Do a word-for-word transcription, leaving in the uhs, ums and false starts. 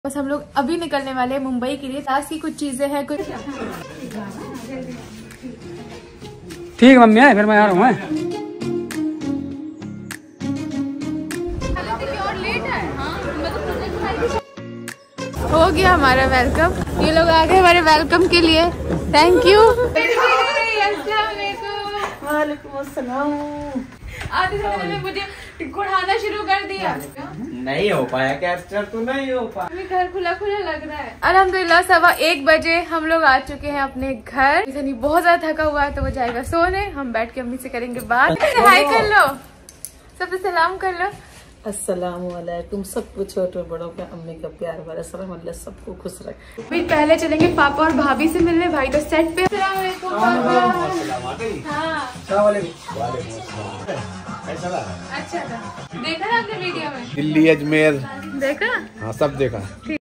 बस हम लोग अभी निकलने वाले हैं मुंबई के लिए। सास की कुछ चीजें हैं कुछ। ठीक है मम्मी है, फिर मैं आ रहा हूँ। हो गया हमारा वेलकम, ये लोग आ गए हमारे वेलकम के लिए। Thank you. वालेकुम अस्सलाम। आधे समय में मुझे गुड़ाना शुरू कर दिया। नहीं हो पाया कैप्चर तो नहीं हो पाया। घर खुला खुला लग रहा है। अल्हम्दुलिल्लाह सवा एक बजे हम लोग आ चुके हैं अपने घर। सनी बहुत ज्यादा थका हुआ है तो वो जाएगा सोने, हम बैठ के अम्मी से करेंगे बात। हाय कर लो, सबसे सलाम कर लो। अस्सलाम वालेकुम। सबको छोटे बड़ों का अम्मी का प्यार भरा सलाम। अल्लाह सबको खुश रखे। भाई पहले चलेंगे पापा और भाभी से मिलने। भाई तो सेट पे। अच्छा था, देखा ना आपने वीडियो में? दिल्ली अजमेर देखा? हाँ सब देखा।